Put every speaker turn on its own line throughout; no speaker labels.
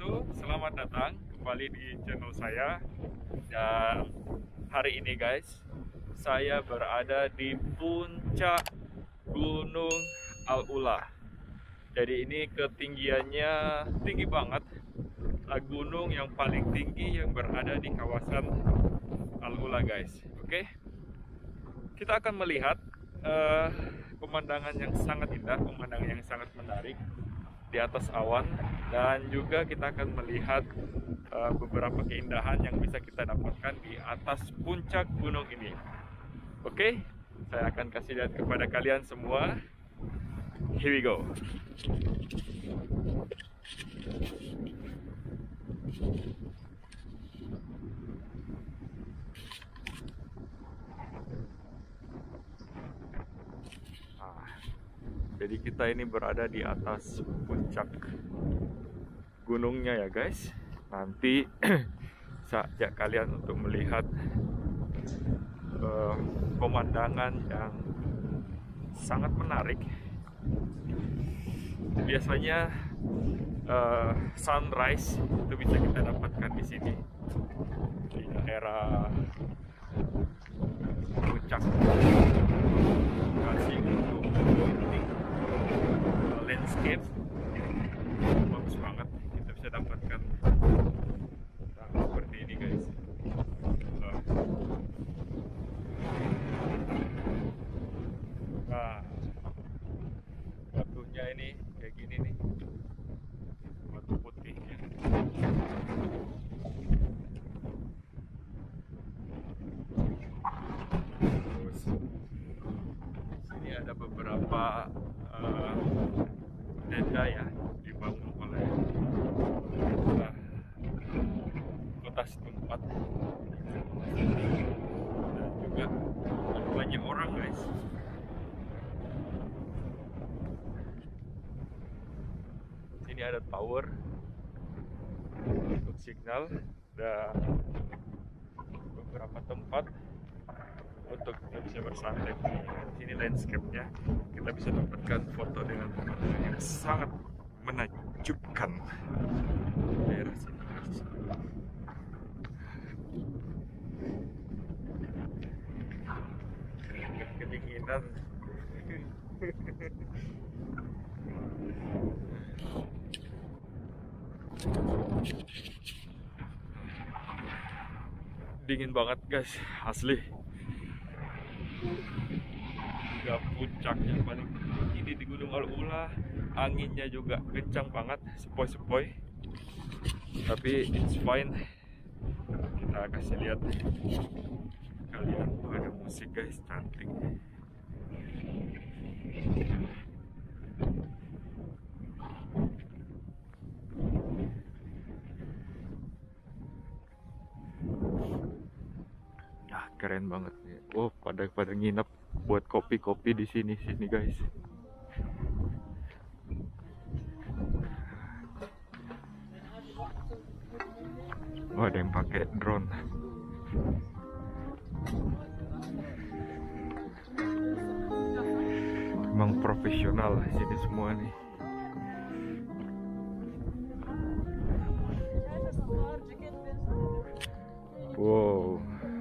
wabarakatuh. Selamat datang kembali di channel saya. Dan hari ini guys, saya berada di puncak Gunung Al-Ula. Jadi ini ketinggiannya tinggi banget. Gunung yang paling tinggi yang berada di kawasan Al-Ula guys. Oke, kita akan melihat pemandangan yang sangat indah, pemandangan yang sangat menarik di atas awan, dan juga kita akan melihat beberapa keindahan yang bisa kita dapatkan di atas puncak gunung ini. Oke, saya akan kasih lihat kepada kalian semua. Here we go. Jadi kita ini berada di atas puncak gunungnya ya guys. Nanti saya ajak kalian untuk melihat pemandangan yang sangat menarik. Biasanya sunrise itu bisa kita dapatkan di sini, di daerah puncak. Kasih untuk landscape bagus banget, kita bisa dapatkan seperti ini guys. Nah, batunya ini kayak gini nih, batu putih. Terus sini ada beberapa tenda ya, dibangun oleh kota setempat, dan juga ada banyak orang guys. Sini ada tower untuk signal dan beberapa tempat untuk kita bisa bersantai. Sini landscape-nya, kita bisa dapatkan foto dengan pemandangan yang sangat menakjubkan daerah sini. Kedinginan. Dingin banget guys, asli. Juga puncaknya paling tinggi di Gunung Al-Ula, anginnya juga kencang banget, sepoi-sepoi, tapi it's fine. Kita kasih lihat kalian, ada musik guys, cantik. Nah, keren banget nih. Oh, pada nginep buat kopi-kopi di sini guys. Oh, ada yang pakai drone. Emang profesional di sini semua nih. Wow.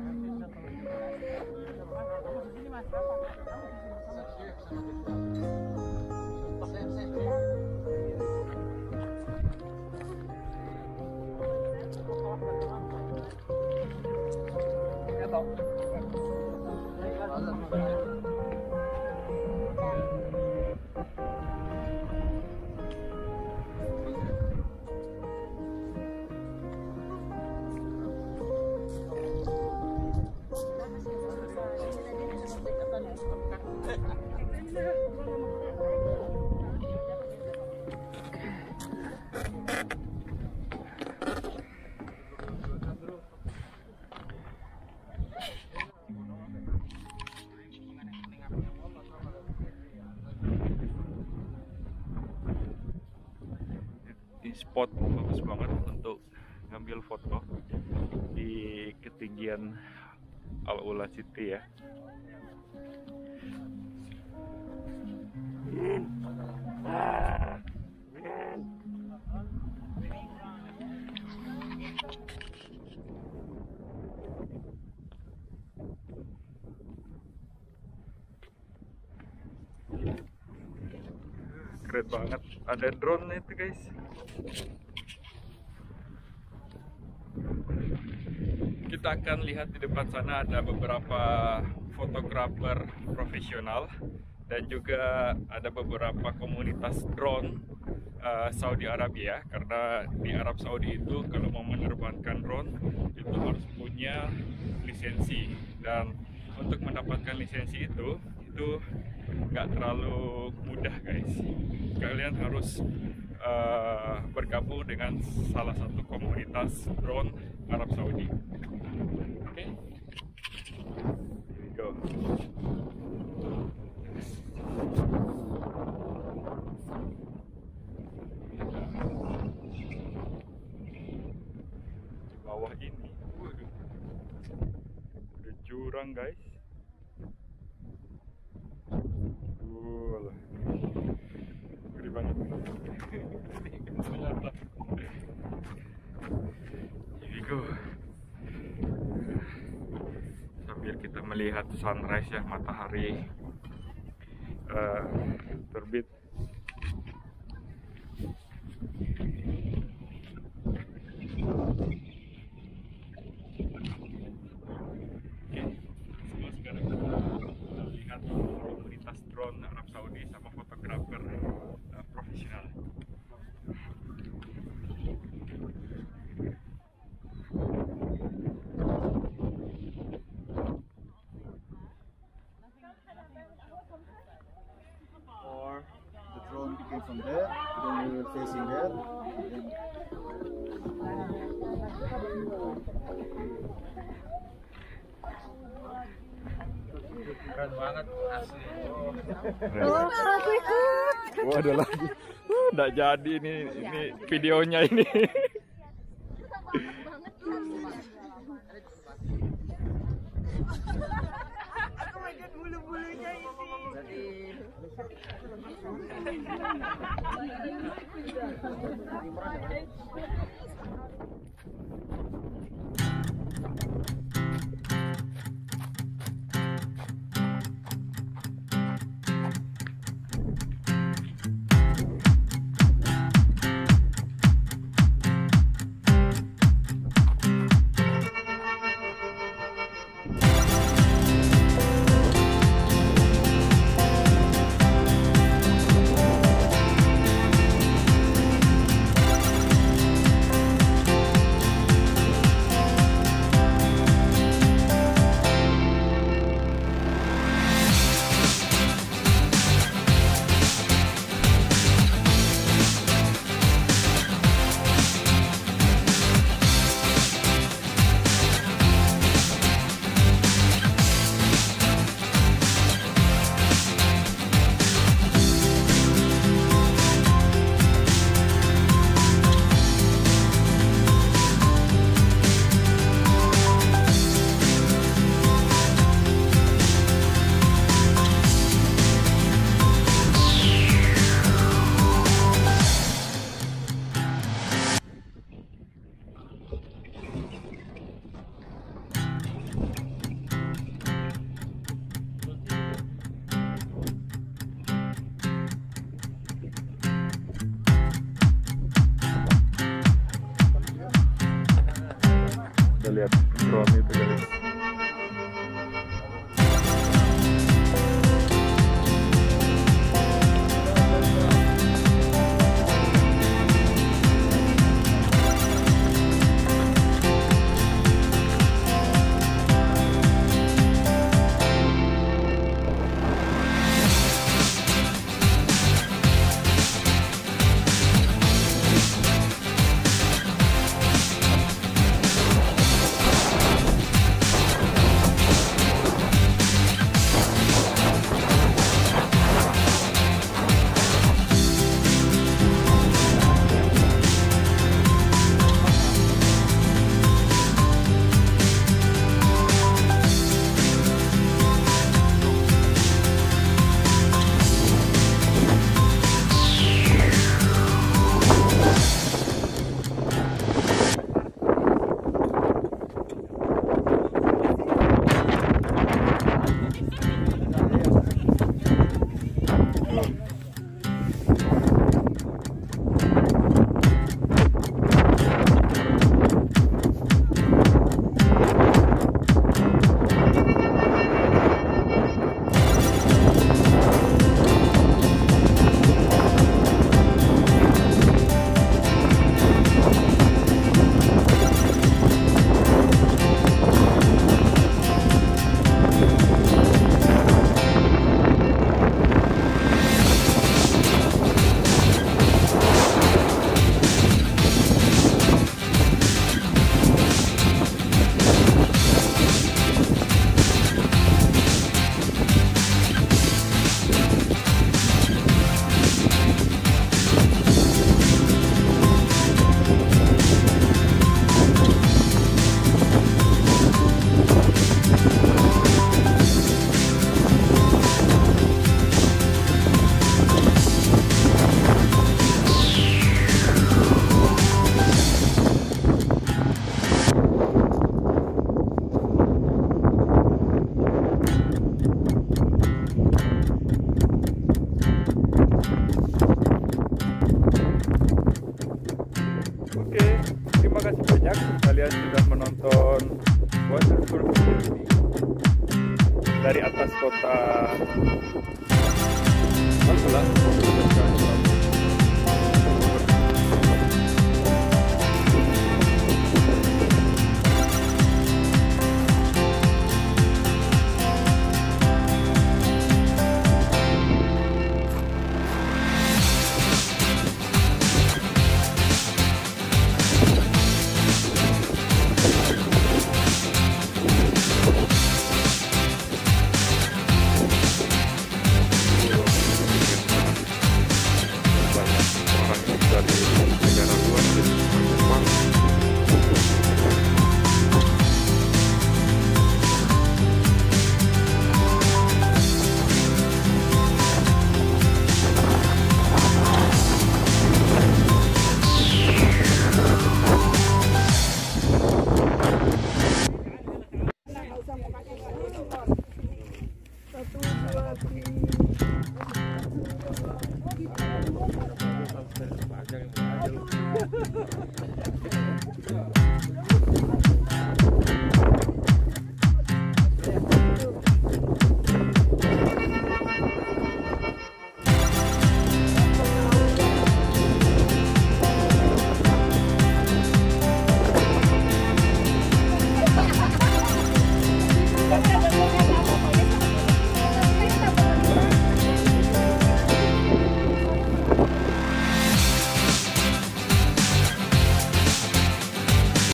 Ini spot bagus banget untuk ngambil foto di ketinggian Al-Ula City ya. keren banget. Ada drone itu guys. Kita akan lihat di depan sana ada beberapa fotografer profesional dan juga ada beberapa komunitas drone Saudi Arabia, karena di Arab Saudi itu kalau mau menerbangkan drone itu harus punya lisensi, dan untuk mendapatkan lisensi itu nggak terlalu mudah guys. Kalian harus bergabung dengan salah satu komunitas drone Arab Saudi. Oke, here we go. Di bawah ini, waduh, ada jurang guys. Gede banget. Here we go. Sambil kita melihat sunrise ya, matahari terbit. Sekarang kita lihat komunitas drone Arab Saudi sama fotografer profesional.
Or the drone became from there, then we were facing there.
Keren banget asli.
Oh, ada lagi. Nggak jadi ini videonya ini.
Aku lihat bulu-bulunya ini.
Kita lihat drone itu guys. nonton wonderful view dari atas kota Magelang.